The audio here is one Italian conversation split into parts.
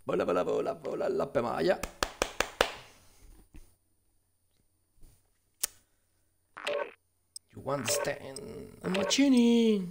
Vola, vola, vola, vola, l'appe maia. You understand? Macini.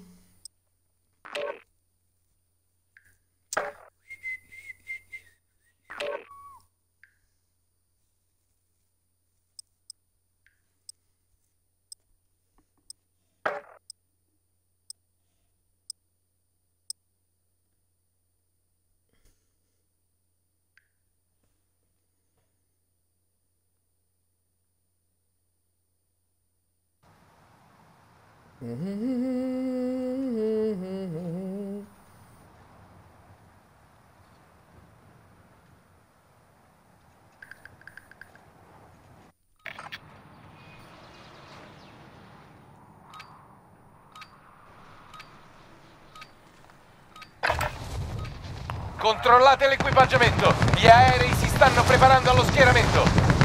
Controllate l'equipaggiamento. Gli aerei si stanno preparando allo schieramento.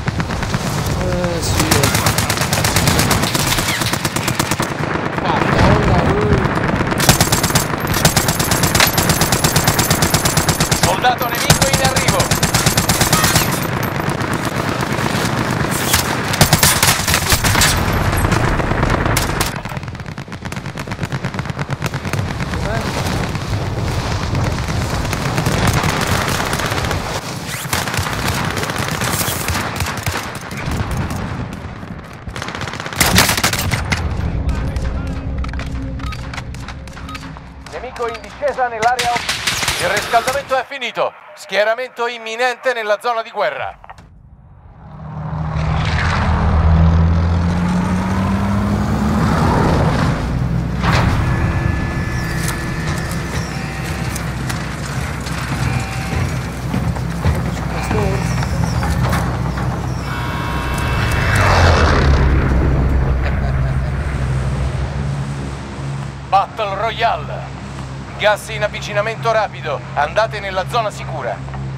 Sì. Soldato nemico in arrivo. Nemico in discesa nell'area. Il riscaldamento è finito. Schieramento imminente nella zona di guerra. Battle Royale. Gas in avvicinamento rapido. Andate nella zona sicura.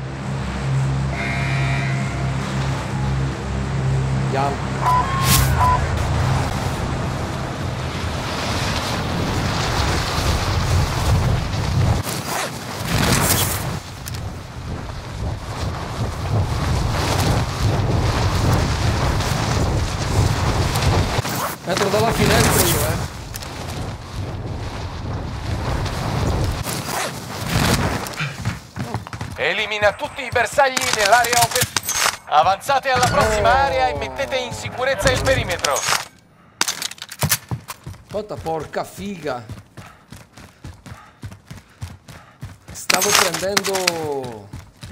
Andiamo. Entro dalla finestra io, Elimina tutti i bersagli nell'area operativa. Avanzate alla prossima area e mettete in sicurezza il perimetro. Quanta porca figa. Stavo prendendo...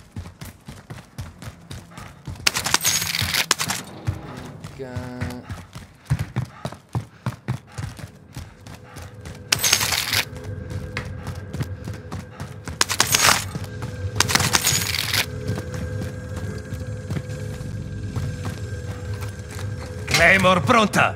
Claymore pronta!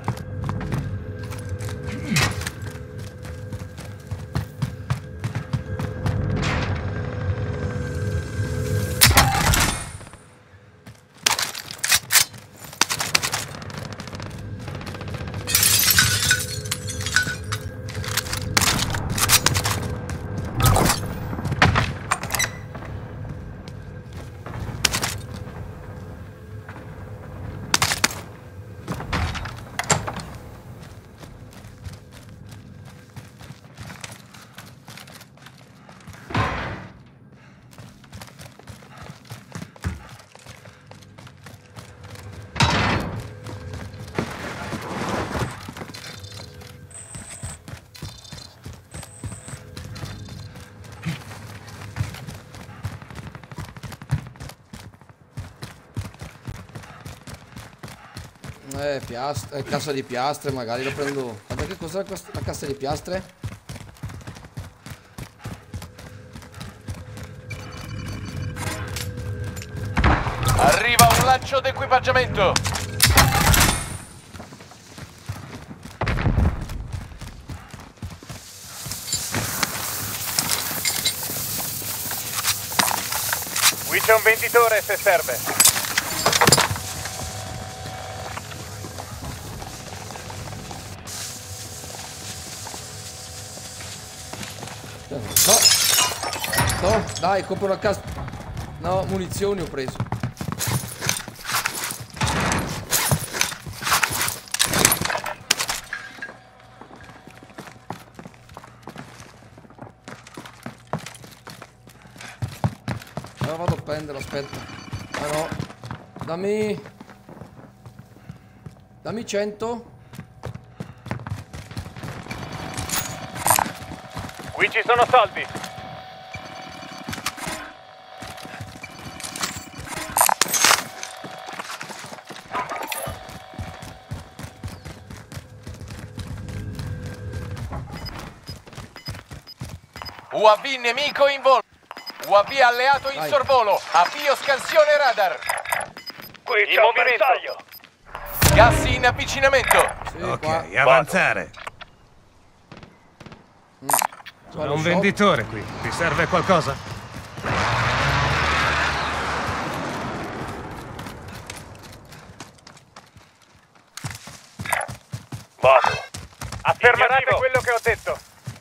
Cassa di piastre, magari lo prendo. Guarda che cos'è la cassa di piastre? Arriva un lancio d'equipaggiamento. Qui c'è un venditore se serve. No, dai, compro una cassa. No, munizioni ho preso. Allora vado a prendere, aspetta. Ah no. Dammi 100. Qui ci sono soldi. UAV nemico in volo. UAV alleato in Vai. sorvolo. Avvio scansione radar. Qui In c'è un movimento. bersaglio. Gas in avvicinamento. Sì, Ok, qua. avanzare. Qua Sono lo un shop. venditore qui. Ti serve qualcosa? Vado. Affermate quello che ho detto.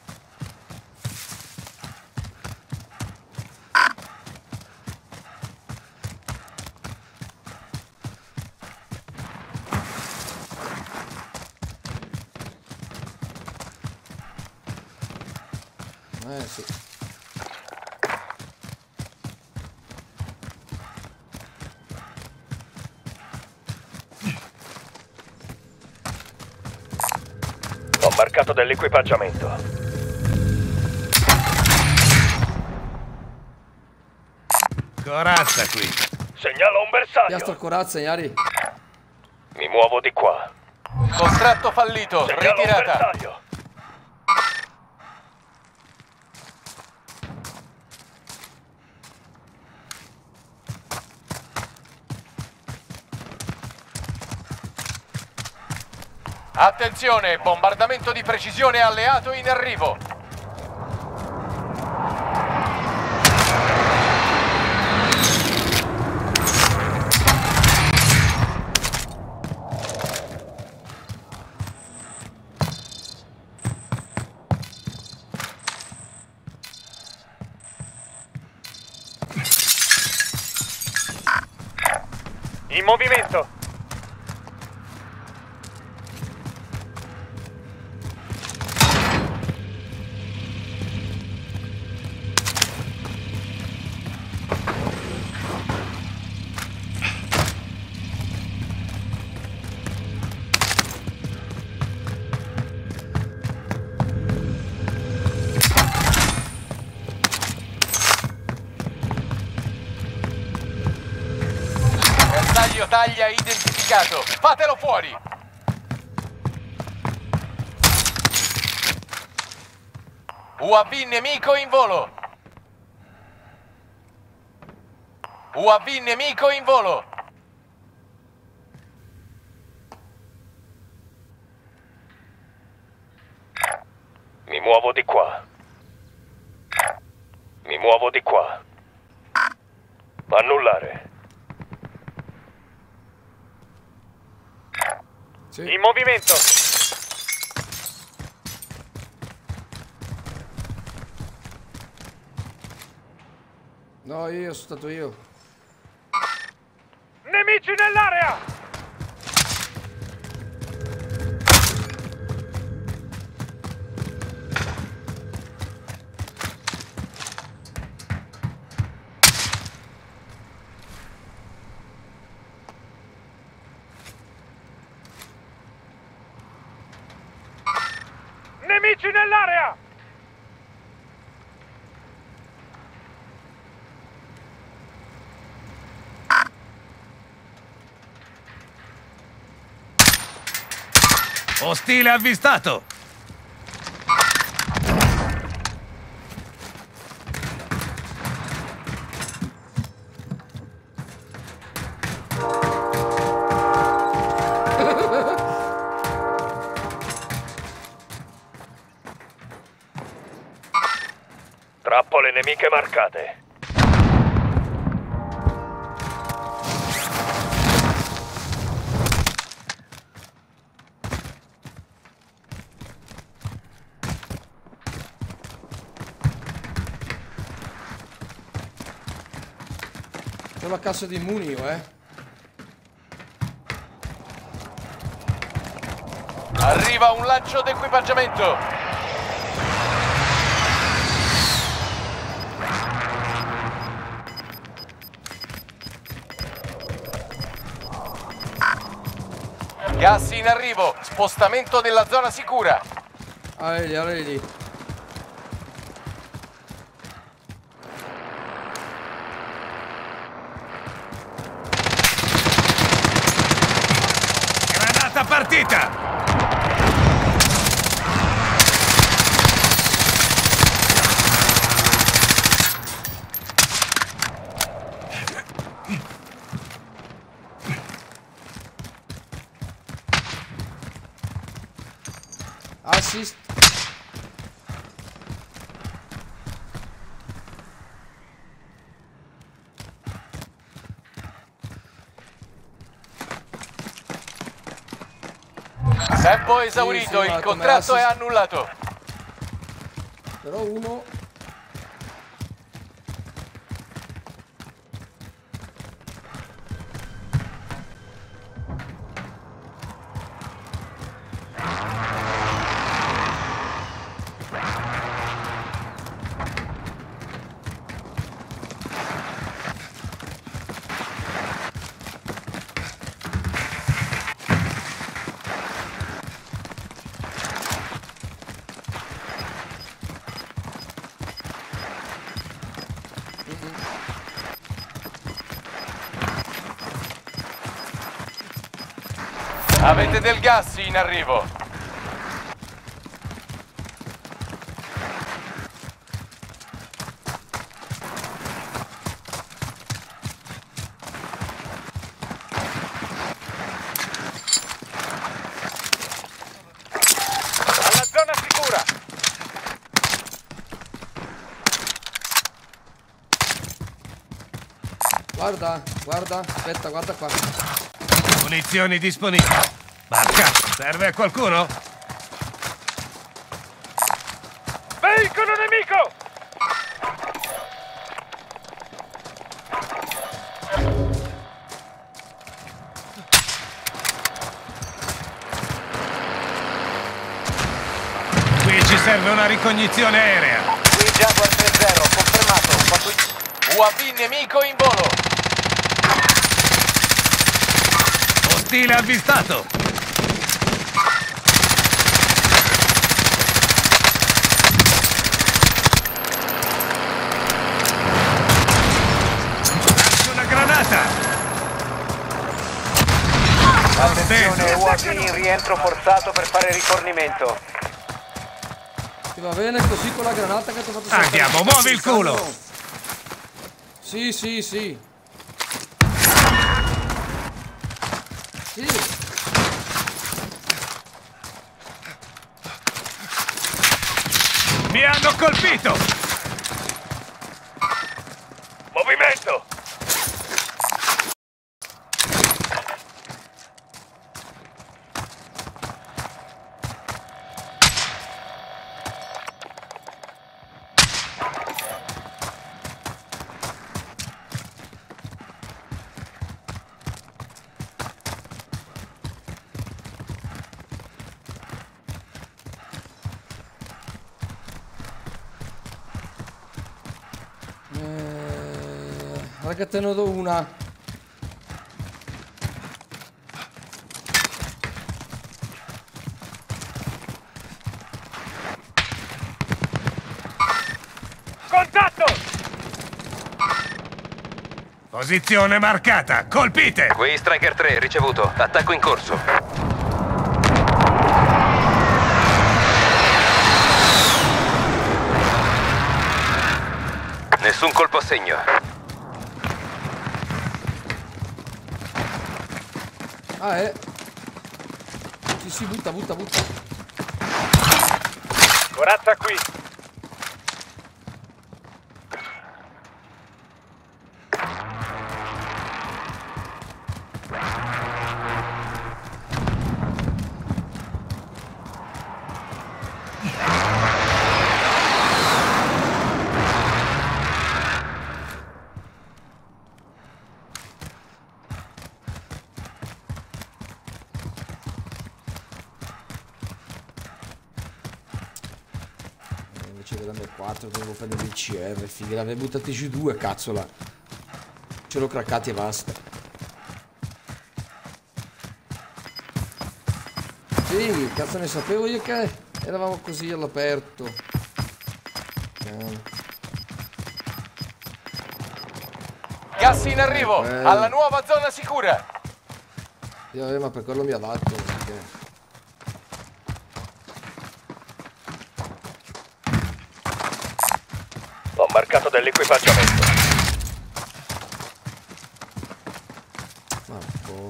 Sì. Ho marcato dell'equipaggiamento. Corazza qui. Segnalo un Piastra bersaglio. corazza, Iari. Mi muovo di qua. Contratto fallito. Segnalo un Ritirata. bersaglio. Attenzione, bombardamento di precisione alleato in arrivo. In movimento. Bersaglio taglia identificato. Fatelo fuori. UAV nemico in volo. UAV nemico in volo. Mi muovo di qua. Mi muovo di qua. Annullare. Sì. In movimento. No, io sono stato io. Nemici nell'area. Nemici nell'area. Ostile avvistato. Trappole nemiche marcate. C'ho la cassa di muni io, Arriva un lancio d'equipaggiamento. Gas in arrivo. Spostamento nella zona sicura. Allora lì. Granata partita! Assist. Tempo esaurito, sì, il ma contratto come è annullato. Però uno... Avete del gas in arrivo. Alla zona sicura. Guarda, aspetta, guarda qua. Munizioni disponibili. Marca, serve a qualcuno? Veicolo nemico! Qui ci serve una ricognizione aerea. Qui Jaguar 3-0, confermato. UAV nemico in volo. Ostile avvistato. Lancio una granata. Attenzione, UAV in rientro forzato per fare rifornimento. Ti va bene così con la granata che ti ho fatto saltare. Andiamo, muovi il culo. Sì. Sì. Mi hanno colpito. Movimento! Guarda che te ne do una. Contatto! Posizione marcata. Colpite. Qui Striker 3, ricevuto. Attacco in corso. Nessun colpo a segno. Sì, butta. Corazza qui. 4, dovevo prendere il CR, figa, l'avevo buttati giù 2, cazzola. Ce l'ho craccati e basta. Sì, cazzo ne sapevo io che eravamo così all'aperto. Gas in arrivo, alla nuova zona sicura. Ma per quello mi adatto, perché... Ho marcato dell'equipaggiamento. Ma boh.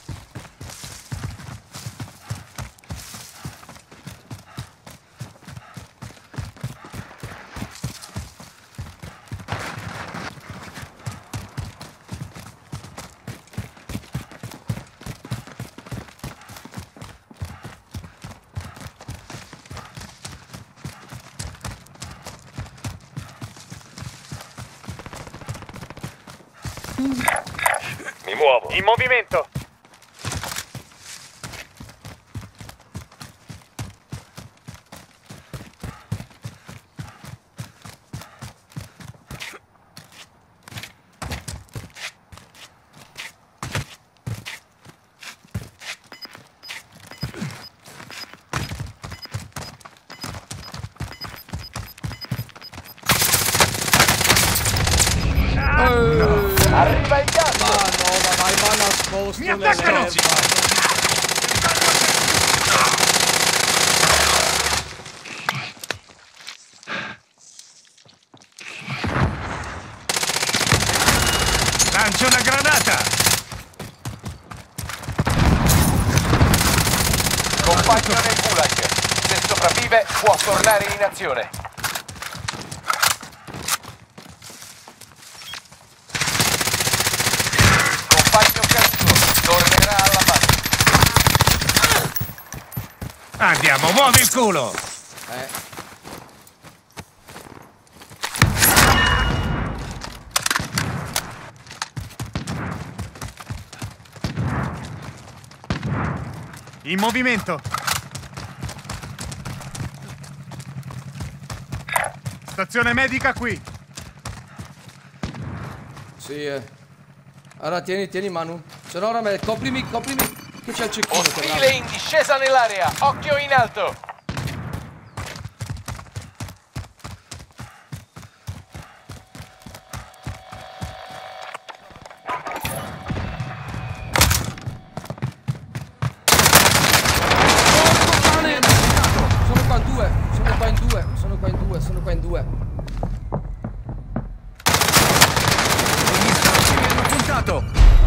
Mi muovo. In movimento. Arriva il gas. Ma no, ma vai, ma nascosto. Mi attaccano! Lancio una granata! Compagno nel gulag. Se sopravvive può tornare in azione. Compagno caduto. Tornerà alla base. Andiamo, muovi il culo! In movimento. Stazione medica qui. Sì, Allora tieni Manu. Se no ora coprimi, che c'è il cecchino. Ostile in discesa nell'area. Occhio in alto. Sono qua in due. Gli stronzi mi hanno puntato!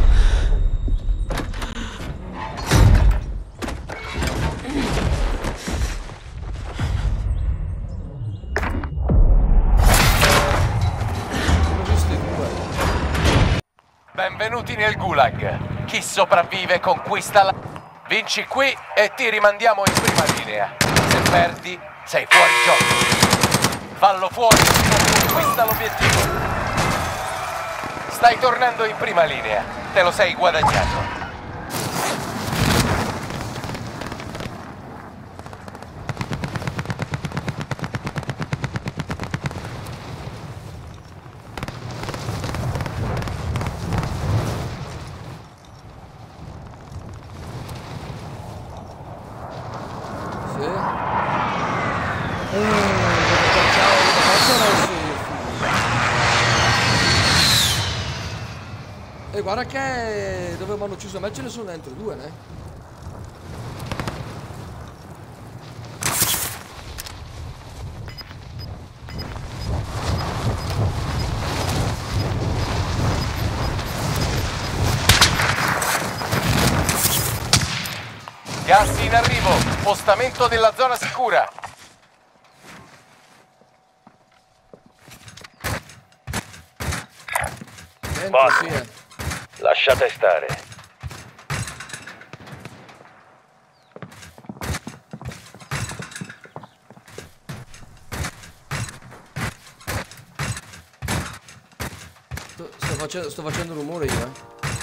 Sono visti due. Benvenuti nel gulag. Chi sopravvive conquista la... Vinci qui e ti rimandiamo in prima linea. Se perdi, sei fuori gioco. Fallo fuori, conquista l'obiettivo. Stai tornando in prima linea. Te lo sei guadagnato. E guarda che dove mi hanno ucciso a me ce ne sono dentro due, ne? Gas in arrivo. Spostamento della zona sicura. Dentro, sì, Lasciate stare. Sto facendo rumore io,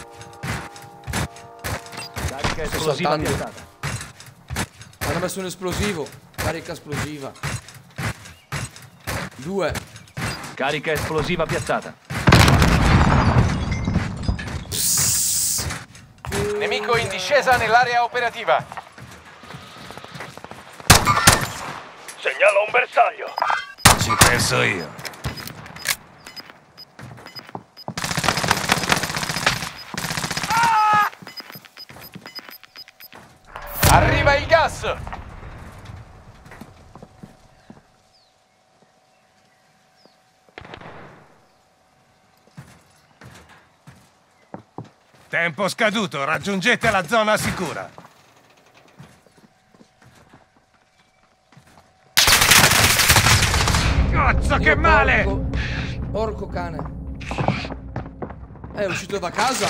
Carica Sto esplosiva saltando. piantata. Hanno messo un esplosivo. Carica esplosiva. 2. Carica esplosiva piazzata. Nemico in discesa nell'area operativa. Segnalo un bersaglio. Ci penso io. Arriva il gas! Tempo scaduto, raggiungete la zona sicura. Cazzo, che male! Porco cane. È uscito da casa.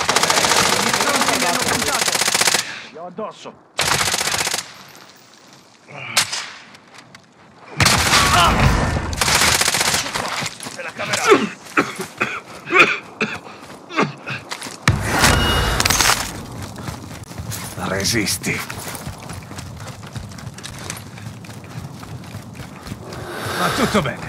Io addosso. Se la caverà. Resisti. Va tutto bene.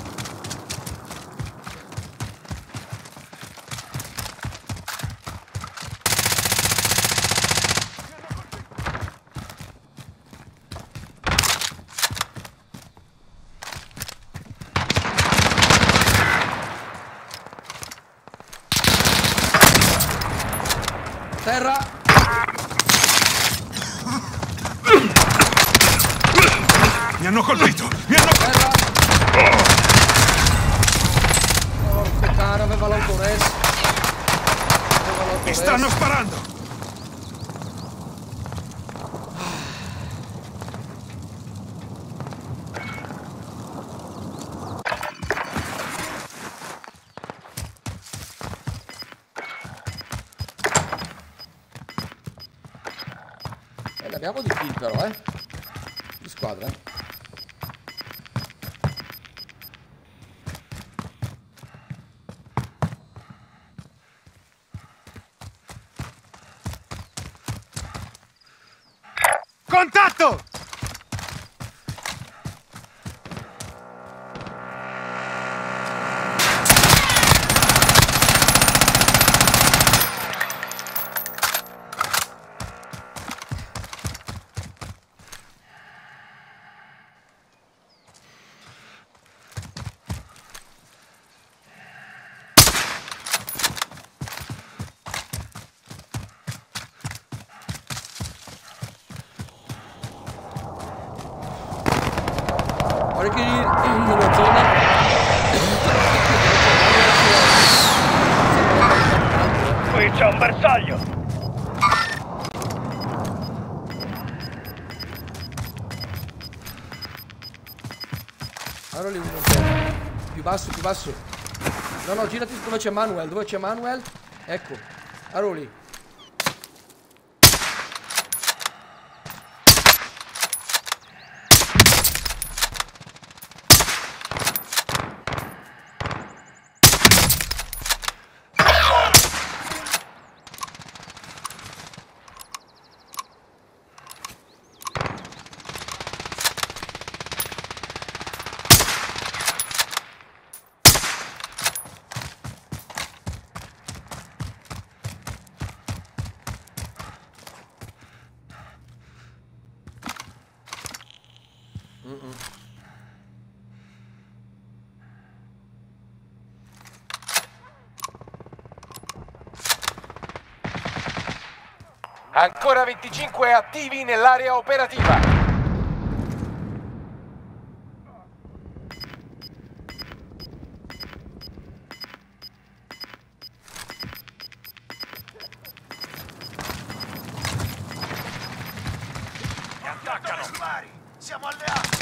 Terra. Mi hanno colpito! Mi hanno... Terra. Porco cane, aveva l'autorest. Mi stanno sparando! Ne abbiamo di kill però, di squadra, Contatto! guarda che nella zona. Qui c'è un bersaglio. Allora lì uno più basso, più basso. No, no, girati dove c'è Manuel, dove c'è Manuel. Ecco, allora lì. Ancora 25 attivi nell'area operativa. Mi attaccano. Siamo alleati.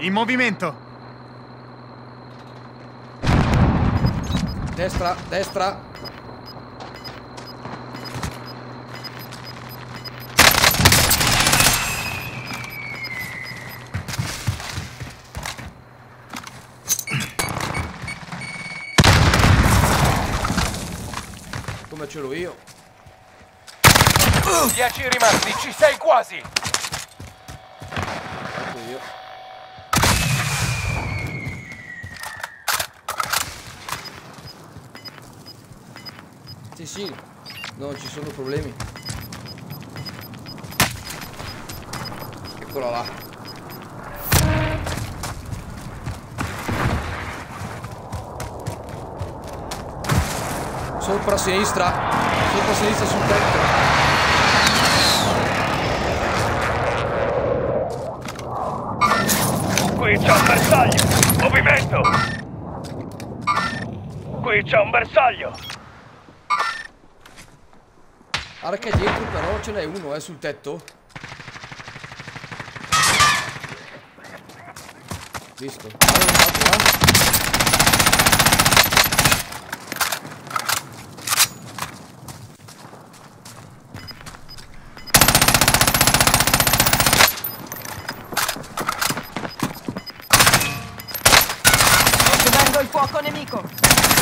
In movimento. Destra, destra. Come ce l'ho io. 10 rimasti, ci sei quasi! Ecco io. Sì, sì, non ci sono problemi. Eccola là. Sopra a sinistra sul tetto. Qui c'è un bersaglio! Movimento! Qui c'è un bersaglio! Guarda che dietro però ce n'è uno, sul tetto. Visto. Allora, Subendo il fuoco nemico.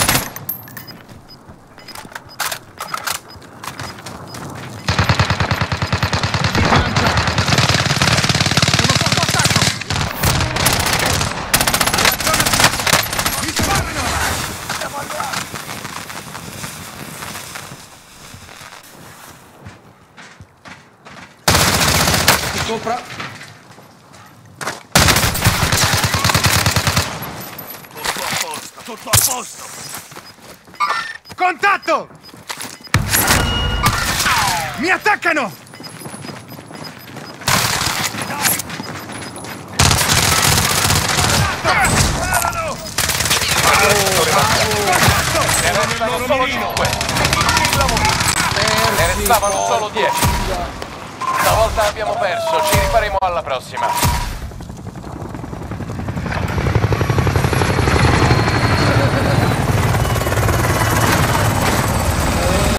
sopra. Tutto a posto! Contatto! Mi attaccano! Ne restano solo 5. Ne restavano solo 10. Stavolta abbiamo perso, ci rifaremo alla prossima.